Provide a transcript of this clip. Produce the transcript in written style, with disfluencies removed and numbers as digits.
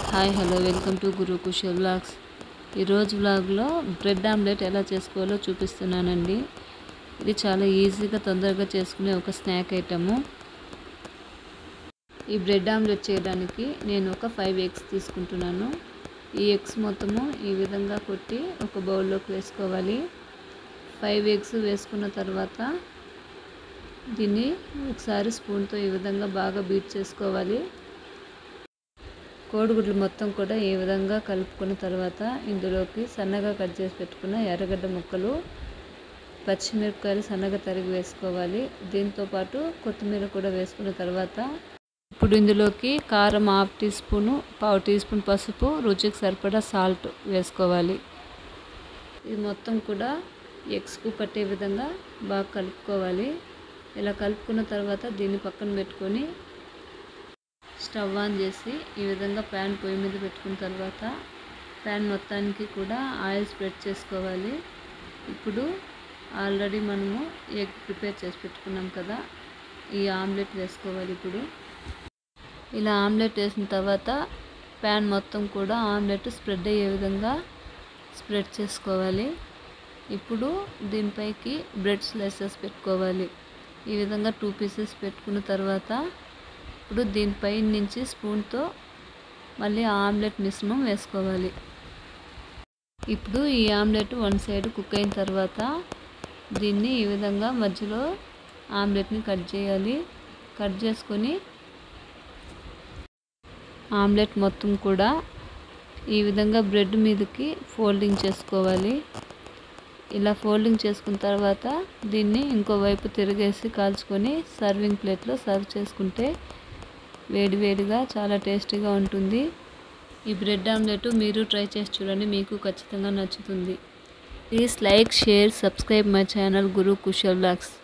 Hi hello welcome to Guru Kushal vlogs. ఈరోజు వ్లాగ్లో bread omelette ఎలా చేసుకోవాలో చూపిస్తున్నానండి. ఇది చాలా ఈజీగా తొందరగా చేసుకునే ఒక స్నాక్ ఐటము. ఈ బ్రెడ్ ఆమ్లెట్ చేయడానికి నేను ఒక 5 ఎగ్స్ తీసుకుంటున్నాను. ఈ ఎగ్స్ మొత్తము ఈ విధంగా కొట్టి ఒక బౌల్లోకి వేసుకోవాలి. 5 ఎగ్స్ వేసుకున్న తర్వాత దీన్ని ఒకసారి స్పూన్తో ఈ విధంగా బాగా బీట్ చేసుకోవాలి. కోడిగుడ్లు మొత్తం కూడా ఈ విధంగా కలుపుకున్న తర్వాత ఇందులోకి సన్నగా కట్ చేసి పెట్టుకున్న ఎర్రగడ్డ ముక్కలు, పచ్చిమిరపకాయలు సన్నగా తరిగి వేసుకోవాలి. దీంతో పాటు కొత్తిమీర కూడా వేసుకున్న తర్వాత ఇప్పుడు ఇందులోకి కారం 1/2 టీ స్పూను, 1/4 టీ స్పూన్ పసుపు, రుచికి సరిపడా సాల్ట్ వేసుకోవాలి. ఇది మొత్తం కూడా ఎగ్స్కు పట్టే విధంగా బాగా కలుపుకోవాలి. ఇలా కలుపుకున్న తర్వాత దీన్ని పక్కన పెట్టుకొని స్టవ్ ఆన్ చేసి ఈ విధంగా ప్యాన్ పొయ్యి మీద పెట్టుకున్న తర్వాత ప్యాన్ మొత్తానికి కూడా ఆయిల్ స్ప్రెడ్ చేసుకోవాలి. ఇప్పుడు ఆల్రెడీ మనము ఎగ్ ప్రిపేర్ చేసి పెట్టుకున్నాం కదా, ఈ ఆమ్లెట్ వేసుకోవాలి. ఇప్పుడు ఇలా ఆమ్లెట్ వేసిన తర్వాత ప్యాన్ మొత్తం కూడా ఆమ్లెట్ స్ప్రెడ్ అయ్యే విధంగా స్ప్రెడ్ చేసుకోవాలి. ఇప్పుడు దీనిపైకి బ్రెడ్ స్లైసెస్ పెట్టుకోవాలి. ఈ విధంగా 2 పీసెస్ పెట్టుకున్న తర్వాత ఇప్పుడు దీనిపై నుంచి స్పూన్తో మళ్ళీ ఆమ్లెట్ మిశ్రమం వేసుకోవాలి. ఇప్పుడు ఈ ఆమ్లెట్ 1 సైడ్ కుక్ అయిన తర్వాత దీన్ని ఈ విధంగా మధ్యలో ఆమ్లెట్ని కట్ చేయాలి. కట్ చేసుకొని ఆమ్లెట్ మొత్తం కూడా ఈ విధంగా బ్రెడ్ మీదకి ఫోల్డింగ్ చేసుకోవాలి. ఇలా ఫోల్డింగ్ చేసుకున్న తర్వాత దీన్ని ఇంకోవైపు తిరిగేసి కాల్చుకొని సర్వింగ్ ప్లేట్లో సర్వ్ చేసుకుంటే వేడివేడిగా చాలా టేస్టీగా ఉంటుంది. ఈ బ్రెడ్ ఆమ్లెట్ మీరు ట్రై చేసి చూడండి, మీకు ఖచ్చితంగా నచ్చుతుంది. Please like, share, subscribe my channel Guru Kushal vlogs.